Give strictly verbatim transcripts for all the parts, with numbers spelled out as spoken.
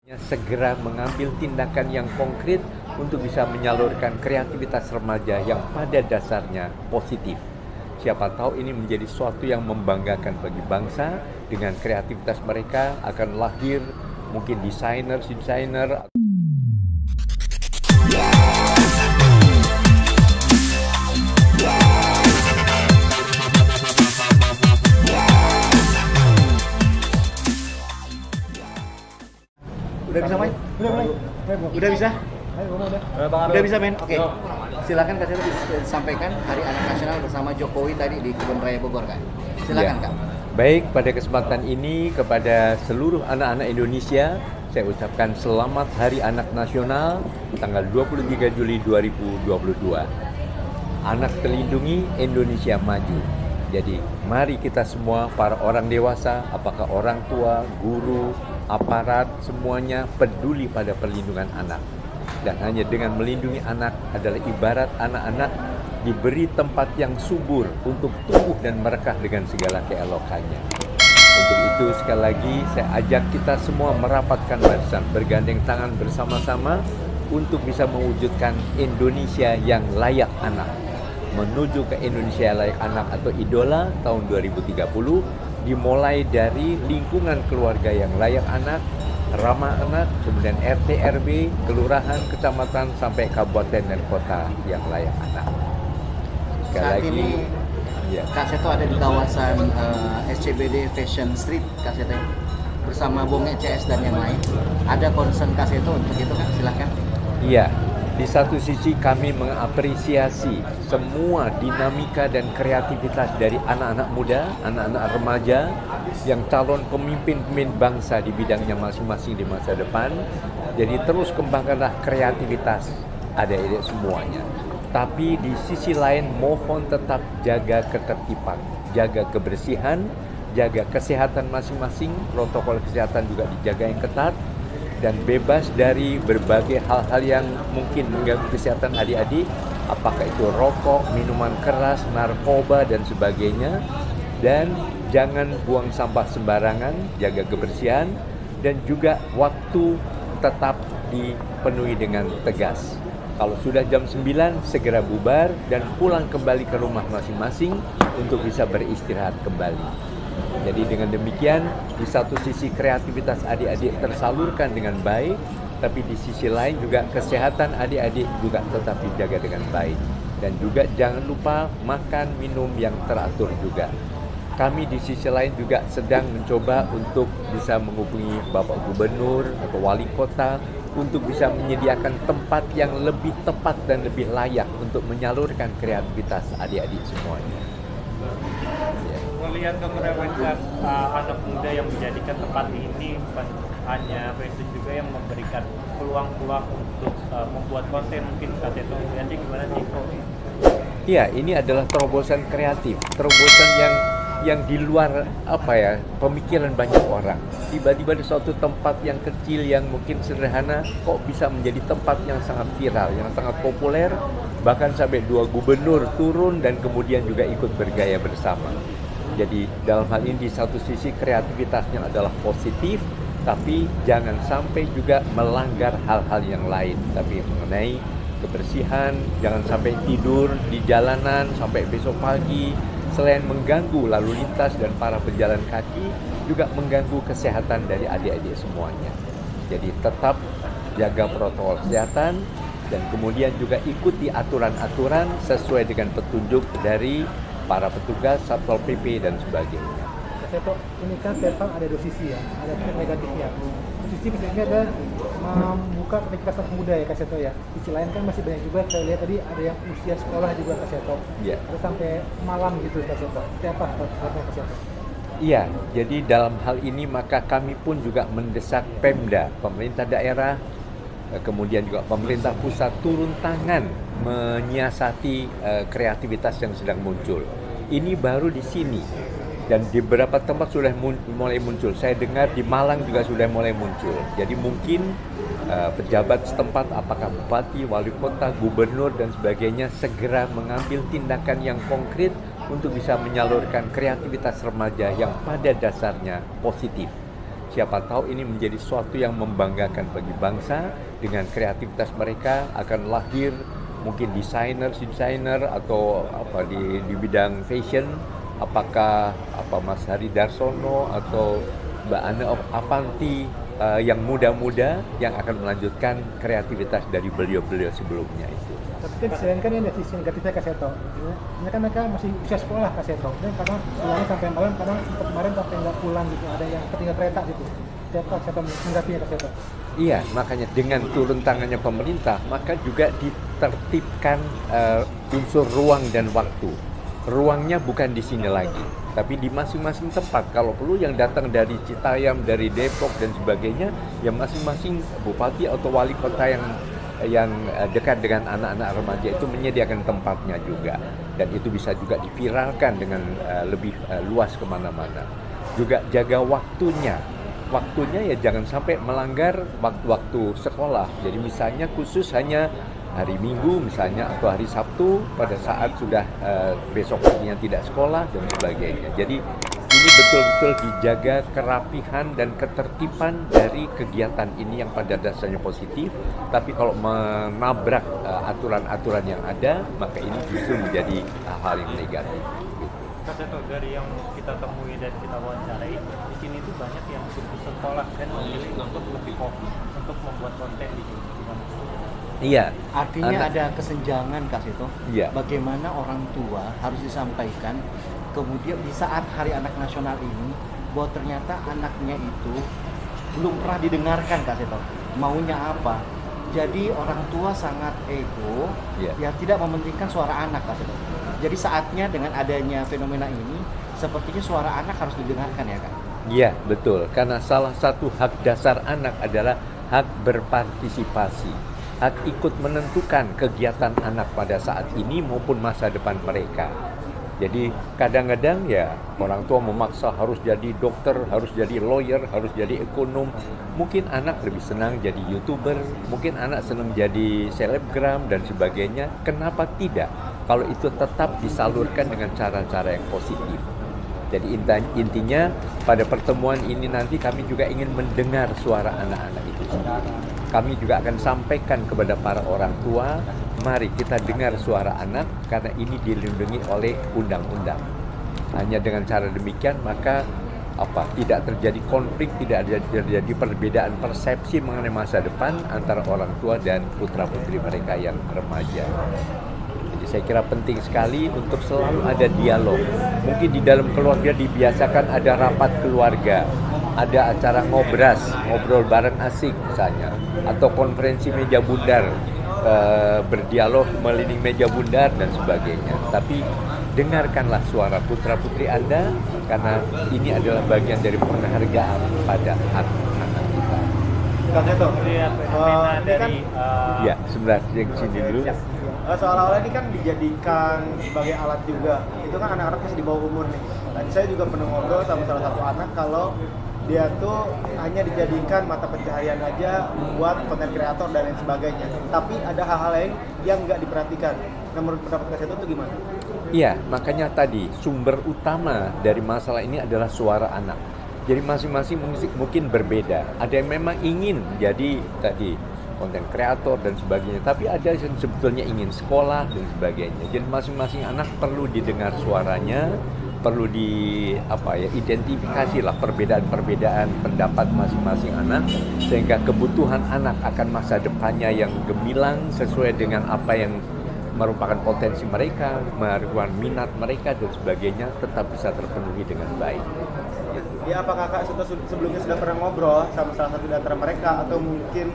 Segera mengambil tindakan yang konkret untuk bisa menyalurkan kreativitas remaja yang pada dasarnya positif. Siapa tahu ini menjadi sesuatu yang membanggakan bagi bangsa. Dengan kreativitas mereka akan lahir mungkin desainer-desainer. Udah bisa main? Udah mulai. Udah bisa? Ayo, udah. Udah bisa main? Oke. Silakan Kak Seto disampaikan Hari Anak Nasional bersama Jokowi tadi di Kebun Raya Bogor, Kak. Silakan, Ya. Kak. Baik, pada kesempatan ini kepada seluruh anak-anak Indonesia, saya ucapkan selamat Hari Anak Nasional tanggal dua puluh tiga Juli dua ribu dua puluh dua. Anak terlindungi, Indonesia maju. Jadi mari kita semua, para orang dewasa, apakah orang tua, guru, aparat, semuanya peduli pada perlindungan anak. Dan hanya dengan melindungi anak adalah ibarat anak-anak diberi tempat yang subur untuk tumbuh dan merekah dengan segala keelokannya. Untuk itu sekali lagi saya ajak kita semua merapatkan barisan, bergandeng tangan bersama-sama untuk bisa mewujudkan Indonesia yang layak anak. Menuju ke Indonesia layak anak atau idola tahun dua ribu tiga puluh dimulai dari lingkungan keluarga yang layak anak, ramah anak, kemudian R T R W, kelurahan, kecamatan, sampai kabupaten dan kota yang layak anak. Sekali Saat lagi, ini ya. Kak Seto ada di kawasan uh, S C B D Fashion Street, Kak Seto, bersama Bonge C S dan yang lain. Ada concern Kak Seto untuk itu, Kak? Silakan. Iya, di satu sisi kami mengapresiasi semua dinamika dan kreativitas dari anak-anak muda, anak-anak remaja yang calon pemimpin-pemimpin bangsa di bidangnya masing-masing di masa depan. Jadi terus kembangkanlah kreativitas adik-adik semuanya. Tapi di sisi lain mohon tetap jaga ketertiban, jaga kebersihan, jaga kesehatan masing-masing, protokol kesehatan juga dijaga yang ketat, dan bebas dari berbagai hal-hal yang mungkin mengganggu kesehatan adik-adik, apakah itu rokok, minuman keras, narkoba, dan sebagainya. Dan jangan buang sampah sembarangan, jaga kebersihan, dan juga waktu tetap dipenuhi dengan tegas. Kalau sudah jam sembilan, segera bubar dan pulang kembali ke rumah masing-masing untuk bisa beristirahat kembali. Jadi dengan demikian, di satu sisi kreativitas adik-adik tersalurkan dengan baik, tapi di sisi lain juga kesehatan adik-adik juga tetap dijaga dengan baik. Dan juga jangan lupa makan, minum yang teratur juga. Kami di sisi lain juga sedang mencoba untuk bisa menghubungi Bapak Gubernur atau Wali Kota untuk bisa menyediakan tempat yang lebih tepat dan lebih layak untuk menyalurkan kreativitas adik-adik semuanya. Ya. Melihat kreativitas uh, anak muda yang menjadikan tempat ini bukan hanya fashion juga yang memberikan peluang-peluang untuk uh, membuat konten, mungkin Kak Seto melihatnya gimana sih? Iya, ini adalah terobosan kreatif, terobosan yang yang di luar apa ya pemikiran banyak orang. Tiba-tiba di suatu tempat yang kecil yang mungkin sederhana kok bisa menjadi tempat yang sangat viral, yang sangat populer, bahkan sampai dua gubernur turun dan kemudian juga ikut bergaya bersama. Jadi dalam hal ini di satu sisi kreativitasnya adalah positif, tapi jangan sampai juga melanggar hal-hal yang lain. Tapi mengenai kebersihan, jangan sampai tidur di jalanan sampai besok pagi. Selain mengganggu lalu lintas dan para pejalan kaki, juga mengganggu kesehatan dari adik-adik semuanya. Jadi tetap jaga protokol kesehatan dan kemudian juga ikuti aturan-aturan sesuai dengan petunjuk dari para petugas, Satpol P P dan sebagainya. Kak Seto, ini kan memang ada dua sisi ya, ada efek negatifnya. Sisi positifnya adalah membuka kreativitas anak muda ya Kak Seto ya. Sisi lain kan masih banyak juga, saya lihat tadi ada yang usia sekolah juga Kak Seto. Iya. Ada sampai malam gitu Kak Seto. Seperti apa Kak Seto? Iya, jadi dalam hal ini maka kami pun juga mendesak Pemda, pemerintah daerah, kemudian juga pemerintah pusat turun tangan menyiasati uh, kreativitas yang sedang muncul. Ini baru di sini dan di beberapa tempat sudah mun- mulai muncul. Saya dengar di Malang juga sudah mulai muncul. Jadi mungkin uh, pejabat setempat, apakah bupati, wali kota, gubernur dan sebagainya segera mengambil tindakan yang konkret untuk bisa menyalurkan kreativitas remaja yang pada dasarnya positif. siapa tahu ini menjadi sesuatu yang membanggakan bagi bangsa. Dengan kreativitas mereka akan lahir mungkin desainer-desainer atau apa di di bidang fashion, apakah apa Mas Hari Darsono atau Mbak Ana Avanti uh, yang muda-muda yang akan melanjutkan kreativitas dari beliau-beliau sebelumnya itu. Tapi kan disayangkan ya dari sisi negatifnya Kak Seto. Ini kan mereka masih usia sekolah Kak Seto. Dan kadang pulangnya sampai malam, kadang sempat kemarin sampai nggak pulang gitu. Ada yang ketinggalan kereta gitu. Siapa Kak Seto menanggapinya Kak Seto? Iya, makanya dengan turun tangannya pemerintah, maka juga ditertibkan uh, unsur ruang dan waktu. Ruangnya bukan di sini lagi, tapi di masing-masing tempat. Kalau perlu yang datang dari Citayam, dari Depok dan sebagainya, ya masing-masing bupati atau wali kota yang yang dekat dengan anak-anak remaja itu menyediakan tempatnya juga. Dan itu bisa juga diviralkan dengan uh, lebih uh, luas kemana-mana. Juga jaga waktunya. Waktunya ya jangan sampai melanggar waktu-waktu sekolah. Jadi misalnya khusus hanya hari Minggu misalnya atau hari Sabtu pada saat sudah uh, besok paginya tidak sekolah dan sebagainya. Jadi ini betul-betul dijaga kerapihan dan ketertiban dari kegiatan ini yang pada dasarnya positif. Tapi kalau menabrak uh, aturan-aturan yang ada, maka ini justru menjadi hal yang negatif. Kak Seto, dari yang kita temui dan kita wawancarai, di sini tuh banyak yang putus sekolah dan memilih untuk lebih fokus untuk membuat konten di sini. Iya. Artinya anak, ada kesenjangan Kak Seto. Iya. Bagaimana orang tua harus disampaikan kemudian di saat Hari Anak Nasional ini bahwa ternyata anaknya itu belum pernah didengarkan Kak Seto. Maunya apa? Jadi orang tua sangat ego, yeah. yang tidak mementingkan suara anak Kak Seto. Jadi saatnya dengan adanya fenomena ini, sepertinya suara anak harus didengarkan ya Kak? Iya, betul. Karena salah satu hak dasar anak adalah hak berpartisipasi. Hak ikut menentukan kegiatan anak pada saat ini maupun masa depan mereka. Jadi kadang-kadang ya orang tua memaksa harus jadi dokter, harus jadi lawyer, harus jadi ekonom. Mungkin anak lebih senang jadi YouTuber, mungkin anak senang jadi selebgram dan sebagainya. Kenapa tidak? Kalau itu tetap disalurkan dengan cara-cara yang positif. Jadi intinya pada pertemuan ini nanti kami juga ingin mendengar suara anak-anak itu sendiri. Kami juga akan sampaikan kepada para orang tua, mari kita dengar suara anak karena ini dilindungi oleh undang-undang. Hanya dengan cara demikian maka apa tidak terjadi konflik, tidak terjadi perbedaan persepsi mengenai masa depan antara orang tua dan putra-putri mereka yang remaja. Jadi saya kira penting sekali untuk selalu ada dialog. Mungkin di dalam keluarga dibiasakan ada rapat keluarga, ada acara ngobras, ngobrol bareng asik misalnya, atau konferensi meja bundar, eh, berdialog melindungi meja bundar dan sebagainya. Tapi dengarkanlah suara putra-putri Anda karena ini adalah bagian dari penghargaan pada anak-anak kita. Kak Seto, Lihat fenomena uh, ini kan dari uh, Ya, sebentar yang sini dulu. Uh, seolah-olah ini kan dijadikan sebagai alat juga. Itu kan anak-anak masih di bawah umur nih. Dan saya juga pernah ngobrol sama salah satu anak kalau dia tuh hanya dijadikan mata pencaharian aja buat konten kreator dan lain sebagainya. Tapi ada hal-hal lain yang nggak diperhatikan. Nah, menurut pendapat Kak Seto itu gimana? Iya, makanya tadi sumber utama dari masalah ini adalah suara anak. Jadi masing-masing mungkin berbeda. Ada yang memang ingin jadi tadi konten kreator dan sebagainya, tapi ada yang sebetulnya ingin sekolah dan sebagainya. Jadi masing-masing anak perlu didengar suaranya, perlu di apa ya identifikasi lah perbedaan-perbedaan pendapat masing-masing anak sehingga kebutuhan anak akan masa depannya yang gemilang sesuai dengan apa yang merupakan potensi mereka, merupakan minat mereka dan sebagainya tetap bisa terpenuhi dengan baik. Ya, apakah Kak Seto sebelumnya sudah pernah ngobrol sama salah satu di antara mereka atau mungkin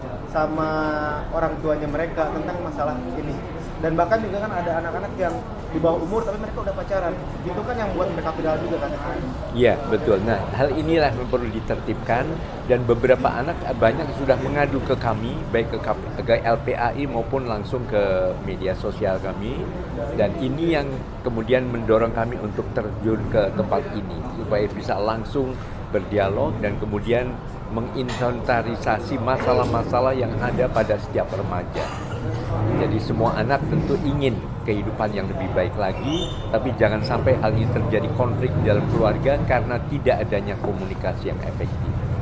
sama orang tuanya mereka tentang masalah ini? Dan bahkan juga kan ada anak-anak yang di bawah umur tapi mereka udah pacaran. Itu kan yang buat mereka viral juga kan? Iya, betul. Nah, hal inilah yang perlu ditertibkan dan beberapa anak banyak sudah mengadu ke kami baik ke L P A I maupun langsung ke media sosial kami dan ini yang kemudian mendorong kami untuk terjun ke tempat ini supaya bisa langsung berdialog dan kemudian menginventarisasi masalah-masalah yang ada pada setiap remaja. Jadi semua anak tentu ingin kehidupan yang lebih baik lagi, tapi jangan sampai hal ini terjadi konflik di dalam keluarga karena tidak adanya komunikasi yang efektif.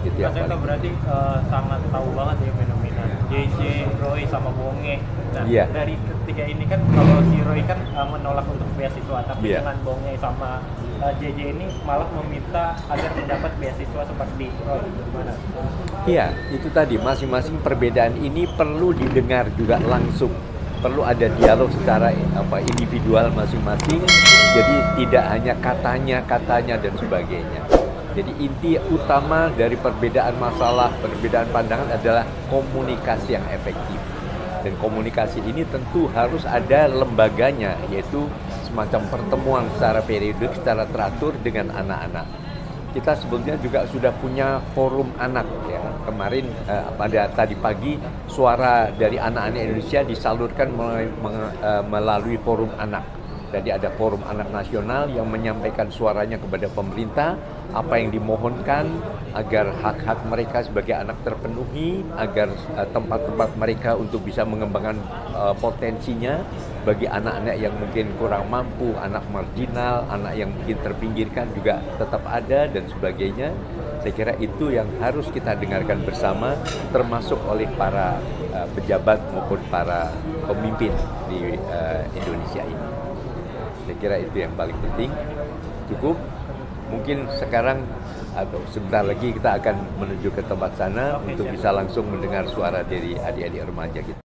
Itu yang Mas Eko paling berarti eh, sangat tahu banget ya fenomena J J, Roy sama Bonge. Nah, Iya. dari ketiga ini kan kalau si Roy kan eh, menolak untuk beasiswa, tapi Iya. dengan Bonge sama eh, J J ini malah meminta agar mendapat beasiswa seperti Roy. Gimana? Iya, itu tadi masing-masing perbedaan ini perlu didengar juga langsung. Perlu ada dialog secara apa individual masing-masing. Jadi tidak hanya katanya, katanya dan sebagainya. Jadi inti utama dari perbedaan masalah, perbedaan pandangan adalah komunikasi yang efektif. Dan komunikasi ini tentu harus ada lembaganya, yaitu semacam pertemuan secara periodik, secara teratur dengan anak-anak. Kita sebetulnya juga sudah punya forum anak ya. Kemarin eh, pada tadi pagi suara dari anak-anak Indonesia disalurkan melalui, eh, melalui forum anak. Jadi ada forum anak nasional yang menyampaikan suaranya kepada pemerintah apa yang dimohonkan agar hak-hak mereka sebagai anak terpenuhi, agar uh, tempat-tempat mereka untuk bisa mengembangkan uh, potensinya bagi anak-anak yang mungkin kurang mampu, anak marginal, anak yang mungkin terpinggirkan juga tetap ada dan sebagainya. Saya kira itu yang harus kita dengarkan bersama, termasuk oleh para uh, pejabat maupun para pemimpin di uh, Indonesia ini. Saya kira itu yang paling penting. Cukup. Mungkin sekarang atau sebentar lagi kita akan menuju ke tempat sana untuk bisa langsung mendengar suara dari adik-adik remaja kita.